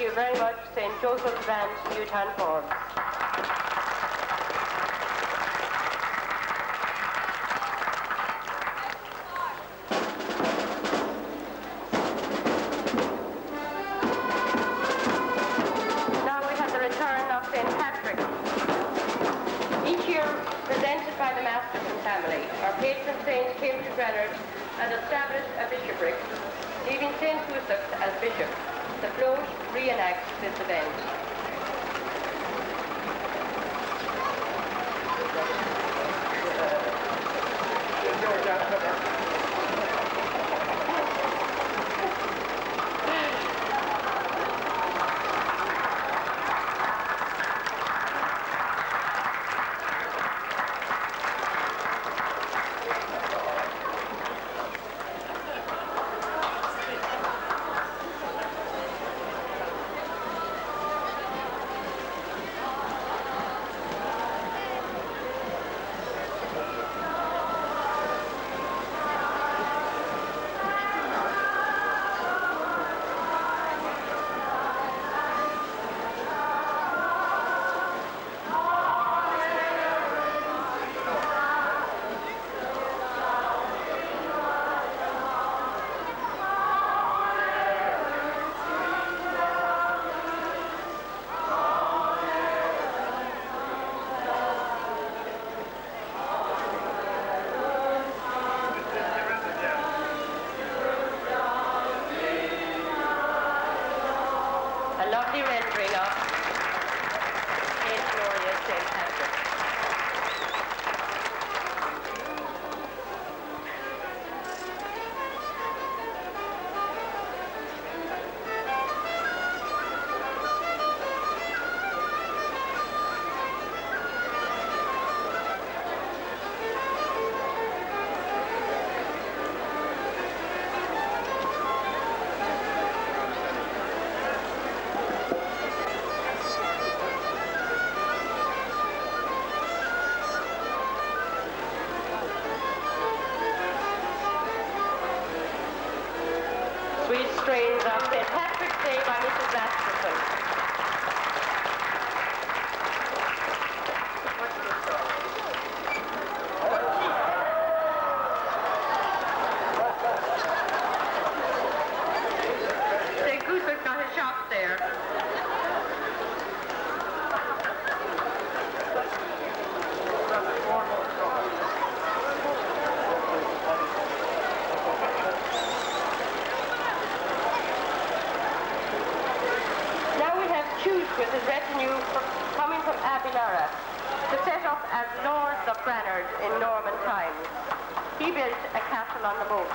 you very much, St. Joseph's Band, Newtown Forbes. Now we have the return of St. Patrick. Each year presented by the Masterton family, our patron saint came to Granard and established a bishopric, leaving St. Joseph as bishop. The float reenacts this event. Sweet strains of St. Patrick's Day by Mrs. Masterton. St. Gusta's got a shop there. With his retinue coming from Abilara to set up as Lords of Granard in Norman times. He built a castle on the moat.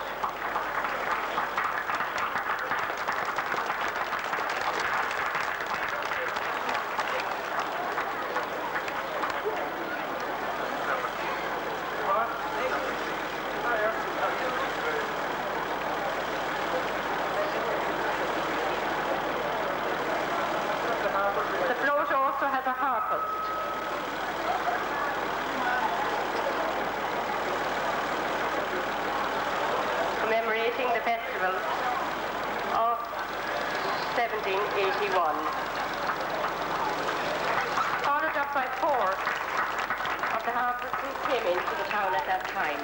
Commemorating the festival of 1781. Followed up by 4 of the harpists who came into the town at that time.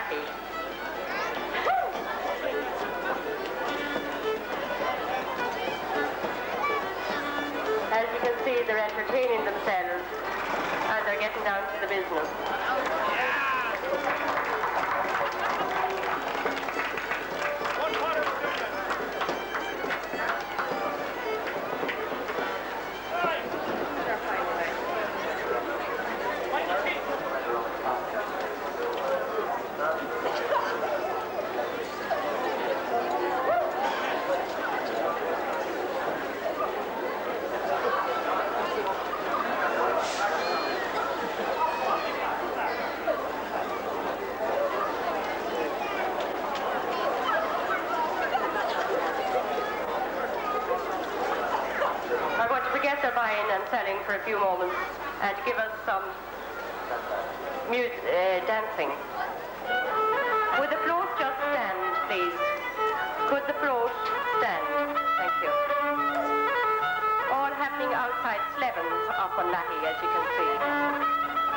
Lackey. As you can see, they're entertaining themselves and they're getting down to the business. Forget their buying and selling for a few moments and give us some dancing. Would the float just stand, please? Could the float stand? Thank you. All happening outside Slevins up on Lackey, as you can see.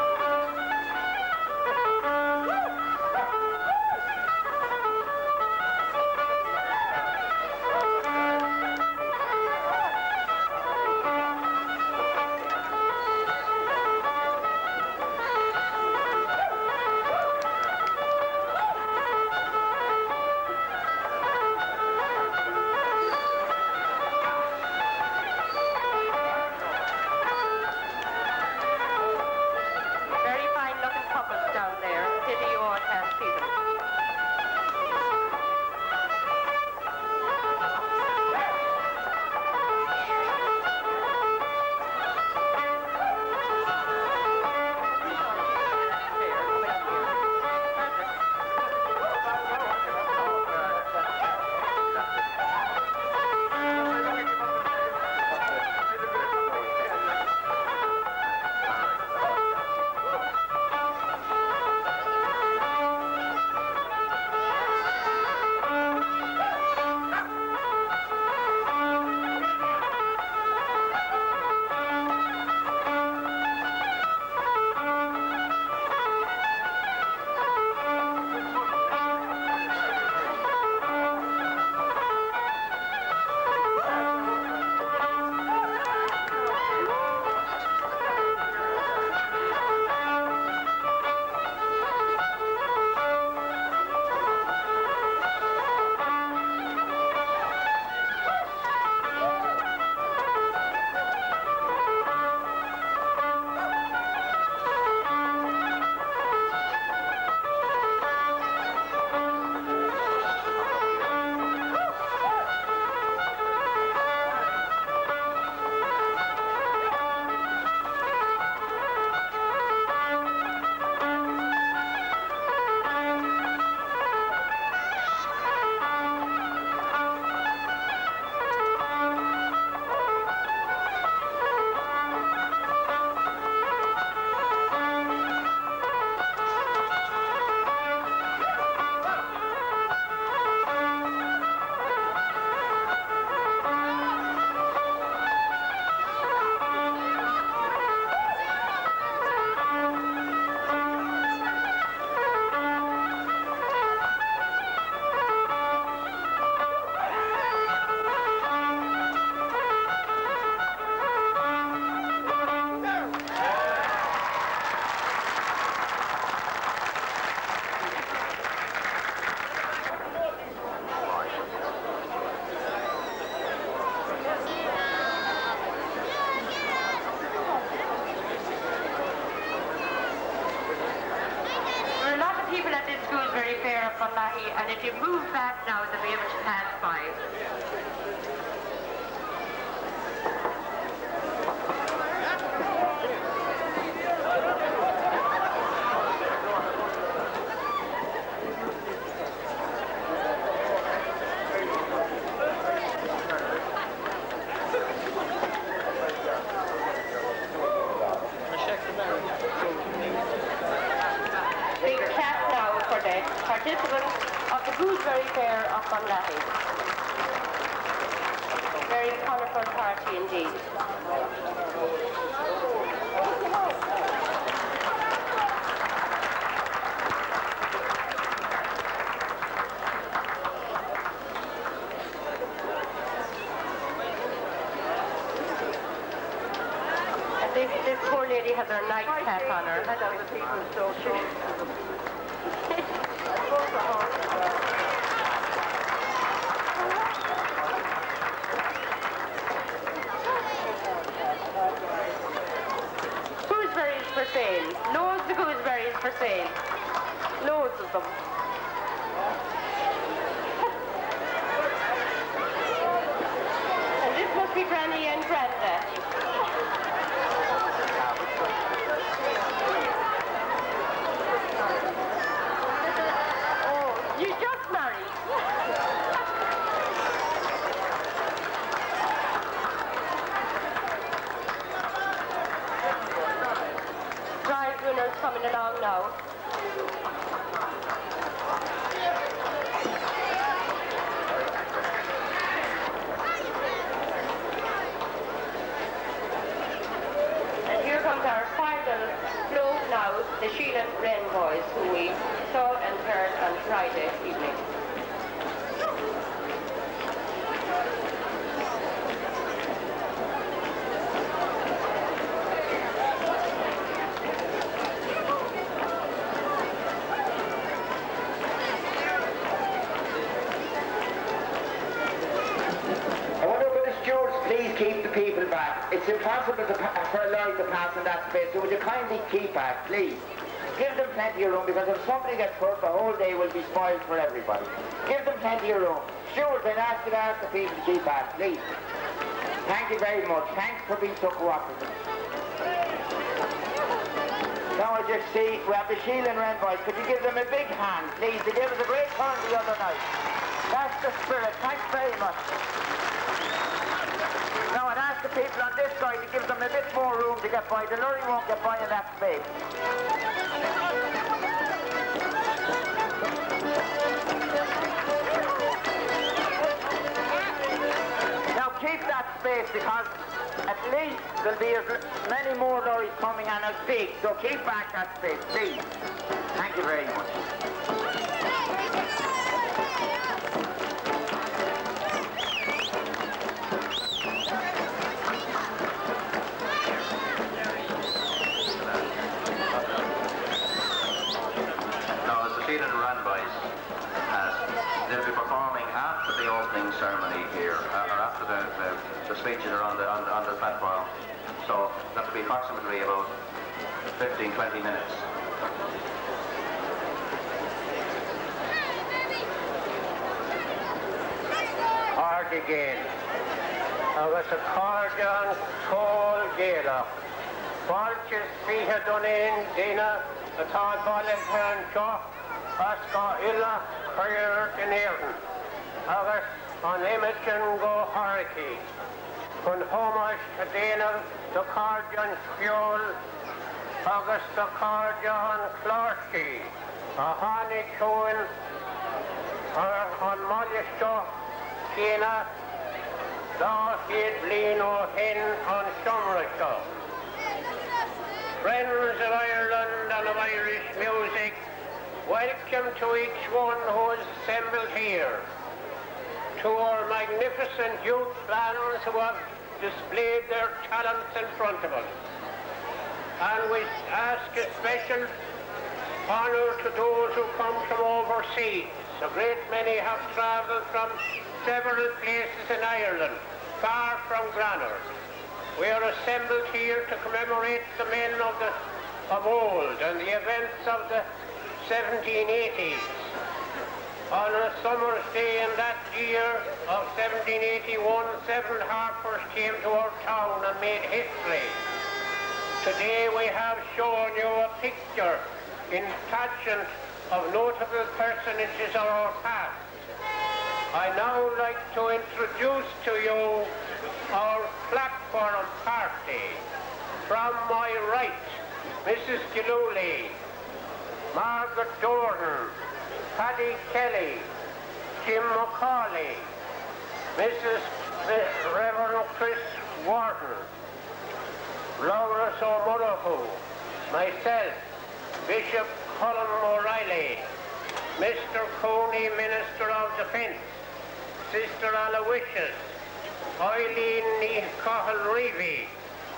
And if you move back now, they'll be able to pass by. Big clap now for the participants of the Gooseberry Fair up on Lackey. Very colourful party indeed. This poor lady has her nightcap on her. Gooseberries for sale. Loads of gooseberries for sale. Loads of them. And this must be Granny and Granda. Oh, you just married. Prize winners coming along now. And here comes our final float now, the Sheila Wren boys, who we saw and heard on Friday evening. Keep the people back. It's impossible for a lorry to pass in that space, so would you kindly keep back, please? Give them plenty of room, because if somebody gets hurt, the whole day will be spoiled for everybody. Give them plenty of room. Stewards, I'd ask you to ask the people to keep back, please. Thank you very much. Thanks for being so cooperative. Now I just see, we have the Sheila and Wren boys. Could you give them a big hand, please? They gave us a great turn the other night. That's the spirit. Thanks very much. Now I'd ask the people on this side to give them a bit more room to get by. The lorry won't get by in that space. Now keep that space, because at least there'll be as many more lorries coming and as big. So keep back that space, please. Thank you very much. They'll be performing after the opening ceremony here, or after the speeches are on the platform. So that'll be approximately about 15-20 minutes. Cardigan. Agus a cardigan tall gala. Balches fihe donin dina a tal ballen turn shop. Asca illa career in Ayrton. Agus on Imogen go Hariki. Kun homage a dina the cardigan fuel. Agus the cardigan Clarky. A honey coin on Mollisto. Kina, da hyd blin o hen on Shomrasho. Friends of Ireland and of Irish music, welcome to each one who is assembled here. To our magnificent youth bands who have displayed their talents in front of us. And we ask a special honour to those who come from overseas. A great many have travelled from several places in Ireland, far from Granard. We are assembled here to commemorate the men of old and the events of the 1780s. On a summer's day in that year of 1781, 7 harpers came to our town and made history. Today we have shown you a picture in pageant of notable personages of our past. I now like to introduce to you our platform party. From my right, Mrs. Gillooly, Margaret Dornan, Paddy Kelly, Jim McCauley, Mrs. Reverend Chris Wharton, Laura O'Murrough, myself, Bishop Colin O'Reilly, Mr. Coney, Minister of Defence, Sister Aloysius, Eileen Cahill Reevy,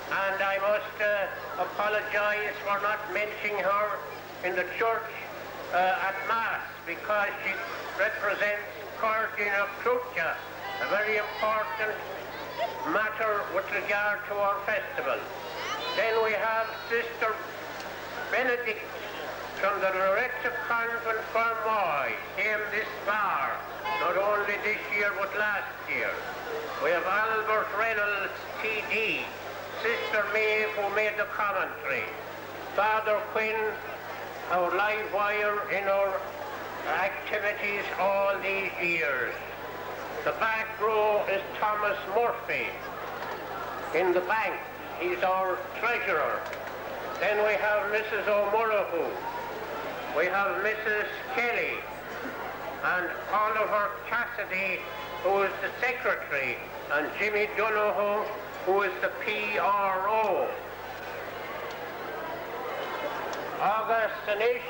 and I must apologize for not mentioning her in the church at Mass, because she represents Cardinal Crucia, a very important matter with regard to our festival. Then we have Sister Benedict from the Loretto Convent, Fermoy, came this far, not only this year but last year. We have Albert Reynolds, TD, Sister Maeve, who made the commentary, Father Quinn, our live wire in our activities all these years. The back row is Thomas Murphy in the bank. He's our treasurer. Then we have Mrs. O'Murrough. We have Mrs. Kelly and Oliver Cassidy, who is the secretary, and Jimmy Donoghue, who is the PRO. August Anish,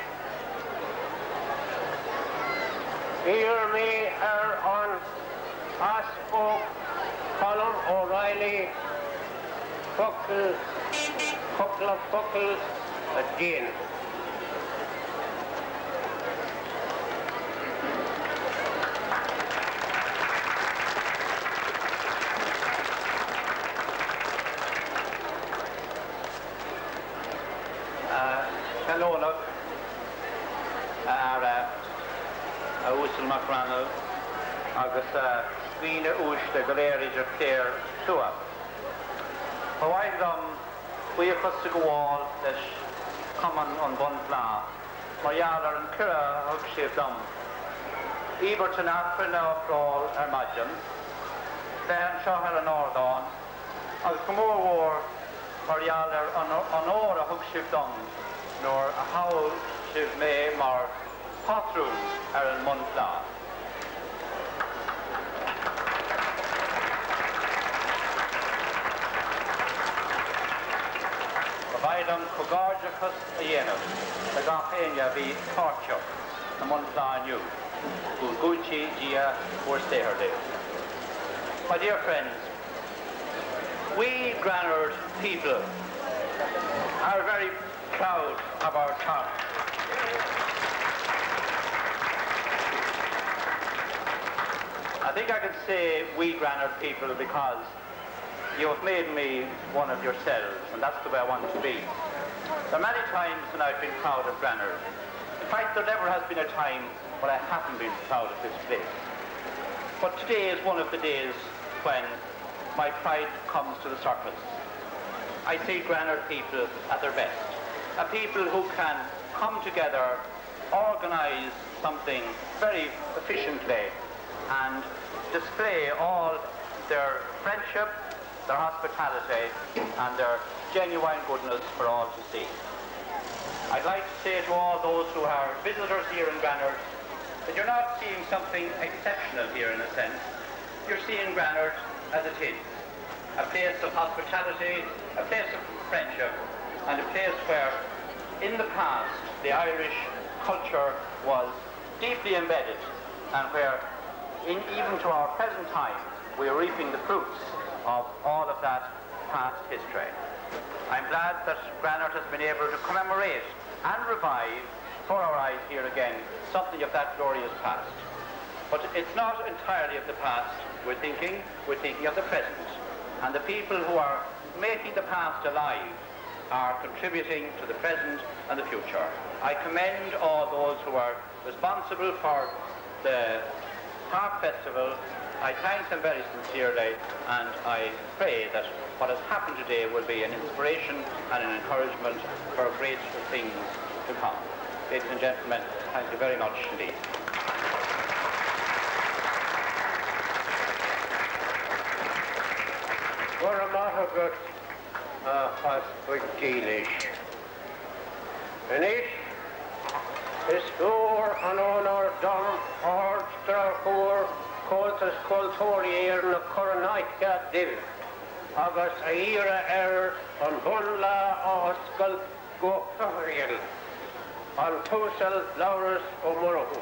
hear me are on Ospo, Column, O'Reilly, Buckle, couple of buckles, again. Hello, Usul Macranel, agus Vina Ushta Galerija Claire Tua. Hawaii we have to go all that common on one plan. Mariala and Kira have shaped them. Eberton after now for all Armagian. Then Shahar and Ordon. As Comor War, Mariala on all a hook shaped them. Nor a howl shiv may mar potru are in one plan. Vaidam Kogarjacus Ayenus, the Gafenia be torture, the Montlan you, Gucci Gia or Steherde. My dear friends, we Granard people are very proud of our town. I think I can say we Granard people because you have made me one of yourselves, and that's the way I want to be. There are many times when I've been proud of Granard. In fact, there never has been a time when I haven't been proud of this place. But today is one of the days when my pride comes to the surface. I see Granard people at their best. A people who can come together, organise something very efficiently, and display all their friendship, their hospitality, and their genuine goodness for all to see. I'd like to say to all those who are visitors here in Granard that you're not seeing something exceptional here in a sense. You're seeing Granard as it is. A place of hospitality, a place of friendship, and a place where in the past the Irish culture was deeply embedded, and where even to our present time we are reaping the fruits of all of that past history. I'm glad that Granard has been able to commemorate and revive for our eyes here again something of that glorious past. But it's not entirely of the past we're thinking of the present. And the people who are making the past alive are contributing to the present and the future. I commend all those who are responsible for the Park Festival. I thank them very sincerely, and I pray that what has happened today will be an inspiration and an encouragement for great things to come. Ladies and gentlemen, thank you very much indeed. We're a lot of good with Geelish. And it is door and on our dumb orchestra for Coltus Coltorier and the Coronica Div. August Aira on Bunla Oscal Go Fahriel on Tusel Laurus O'Murrough.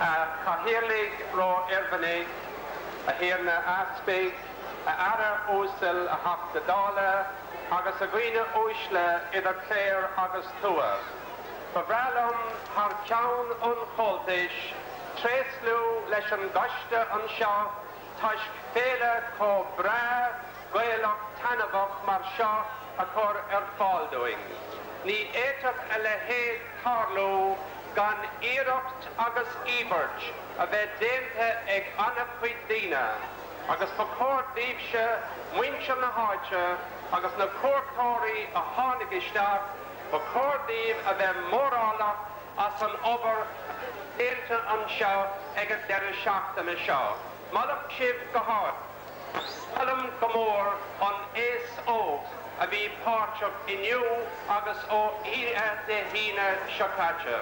Cahirlig ro Irvine, a hirna Aspig, a Ara Osel a Hafdadala, agus a Gwina Oisle idar Clare agus Tua. Favralum har Chown Uncholtish, Treslu Leshan Gashta Unshaw, Tashk Fela Ko Bra, Goelok Tanavok Marshaw, a Kor Faldwing. Ni Etak Elehe Tarlo, gan Erocht agus Eberch, a Vedente eg Anna Quidina, agus Fakor Divsha, Wincham na Harcha, agus na Kortori a Hanigishtab, Fakor Div a Ve Morala, as an over Enta Anshaw, eg a Dereshakta Mishaw. Malak Shiv Gahad, Salam Gamor on S.O. a vi parchok inu agus o ira de hina shakacha.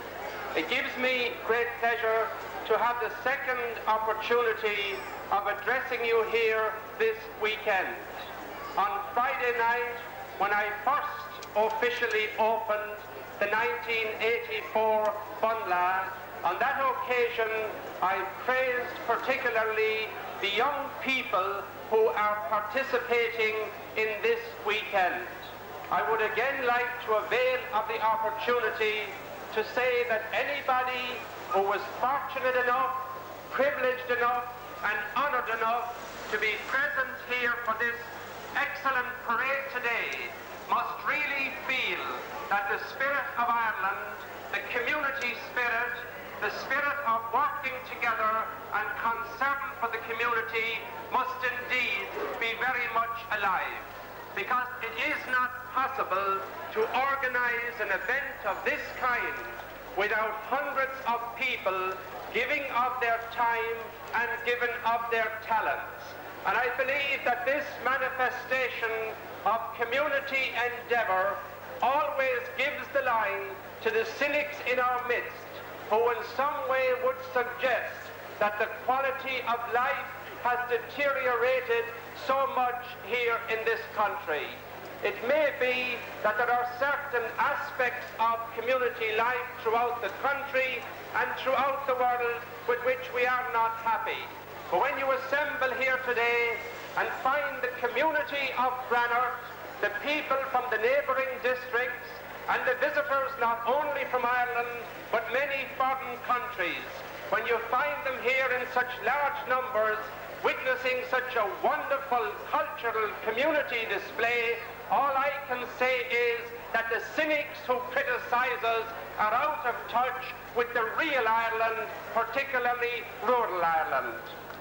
It gives me great pleasure to have the second opportunity of addressing you here this weekend. On Friday night, when I first officially opened the 1984 Funla, on that occasion I praised particularly the young people who are participating in this weekend. I would again like to avail of the opportunity to say that anybody who was fortunate enough, privileged enough, and honored enough to be present here for this excellent parade today must really feel that the spirit of Ireland, the community spirit, the spirit of working together and concern for the community must indeed be very much alive. Because it is not possible to organize an event of this kind without hundreds of people giving of their time and giving of their talents. And I believe that this manifestation of community endeavor always gives the line to the cynics in our midst who in some way would suggest that the quality of life has deteriorated so much here in this country. It may be that there are certain aspects of community life throughout the country and throughout the world with which we are not happy. But when you assemble here today and find the community of Granard, the people from the neighbouring districts, and the visitors not only from Ireland but many foreign countries, when you find them here in such large numbers witnessing such a wonderful cultural community display, all I can say is that the cynics who criticize us are out of touch with the real Ireland, particularly rural Ireland.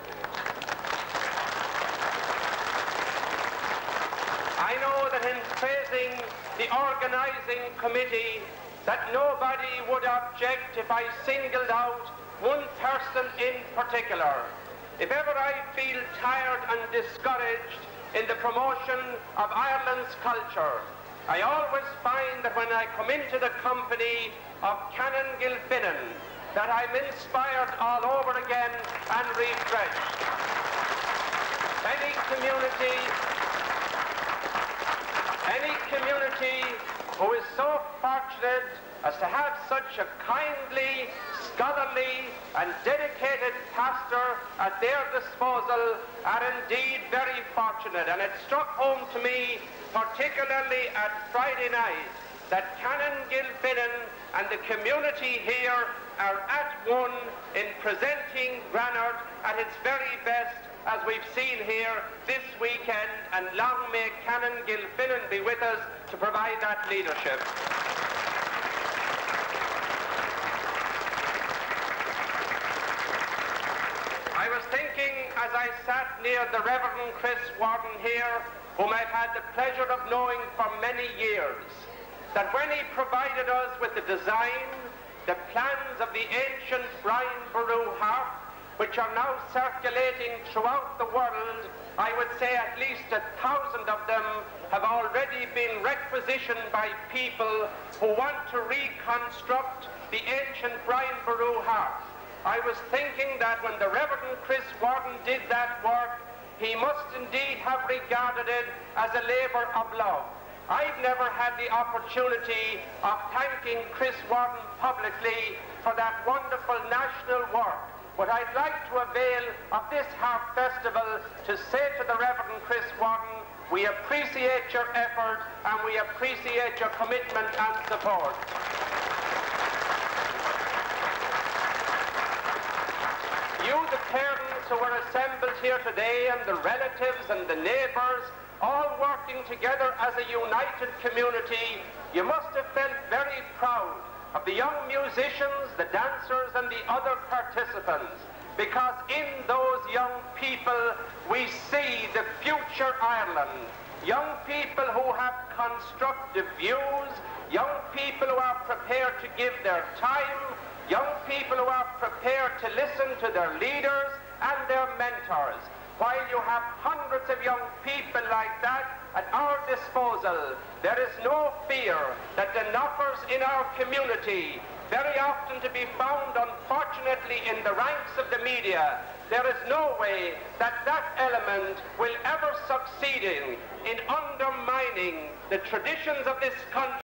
I know that in praising the organising committee that nobody would object if I singled out one person in particular. If ever I feel tired and discouraged in the promotion of Ireland's culture, I always find that when I come into the company of Canon Gilfinnan, that I'm inspired all over again and refreshed. Any community who is so fortunate as to have such a kindly, scholarly and dedicated pastor at their disposal are indeed very fortunate. And it struck home to me, particularly at Friday night, that Canon Gilfinnan and the community here are at one in presenting Granard at its very best, as we've seen here this weekend, and long may Canon Gilfinnan be with us to provide that leadership. I was thinking as I sat near the Reverend Chris Warden here, whom I've had the pleasure of knowing for many years, that when he provided us with the design, the plans of the ancient Brian Boru harp, which are now circulating throughout the world, I would say at least 1,000 of them have already been requisitioned by people who want to reconstruct the ancient Brian Boru harp. I was thinking that when the Reverend Chris Warden did that work, he must indeed have regarded it as a labour of love. I've never had the opportunity of thanking Chris Warden publicly for that wonderful national work. But I'd like to avail of this Harp Festival to say to the Reverend Chris Warden, we appreciate your effort and we appreciate your commitment and support. You, the parents who are assembled here today, and the relatives and the neighbours, all working together as a united community, you must have felt very proud of the young musicians, the dancers and the other participants, because in those young people we see the future Ireland. Young people who have constructive views, young people who are prepared to give their time, young people who are prepared to listen to their leaders and their mentors. While you have hundreds of young people like that at our disposal, there is no fear that the knockers in our community, very often to be found unfortunately in the ranks of the media, there is no way that that element will ever succeed in undermining the traditions of this country.